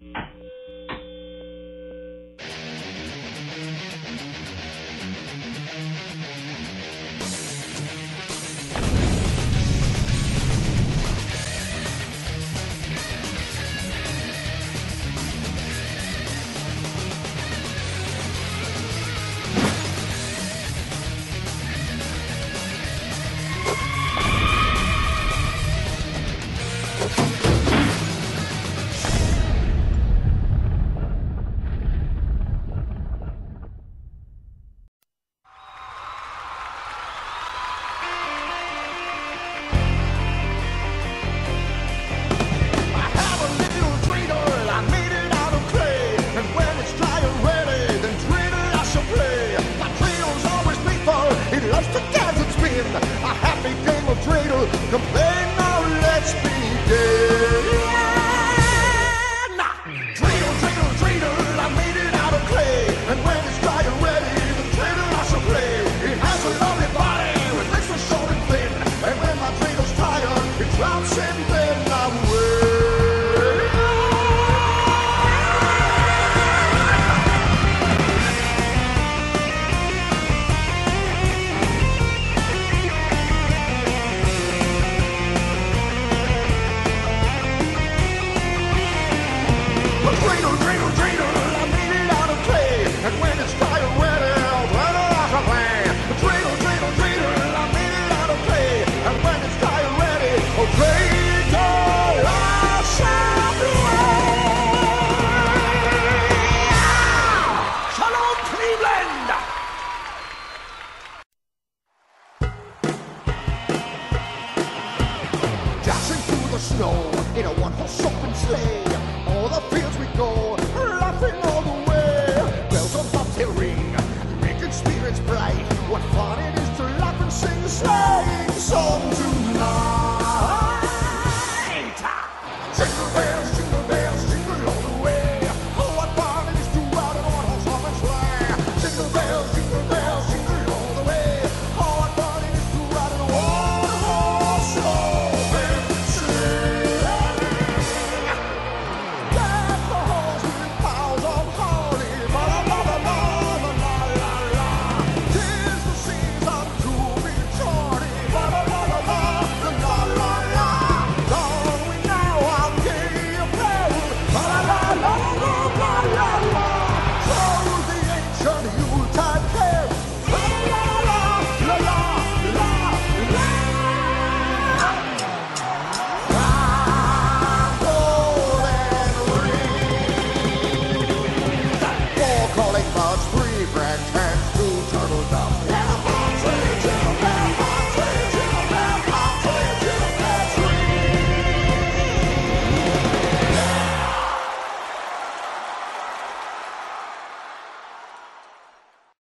Complain now, let's begin. Dreidel, dreidel, dreidel, I made it out of clay. And when it's dry and ready, the dreidel I shall play. It has a lovely body with legs so short and thin. And when my dreidels tired, it drops and then I'm away. Dreidel, dreidel, dreidel, I made it out of clay. And when it's dry and ready, I'll run it off a play. Dreidel, dreidel, dreidel, I made it out of clay. And when it's dry and ready, oh dreidel, I shall play. Shalom, Cleveland! Dashing through the snow in a one-horse open sleigh. All the fields we go,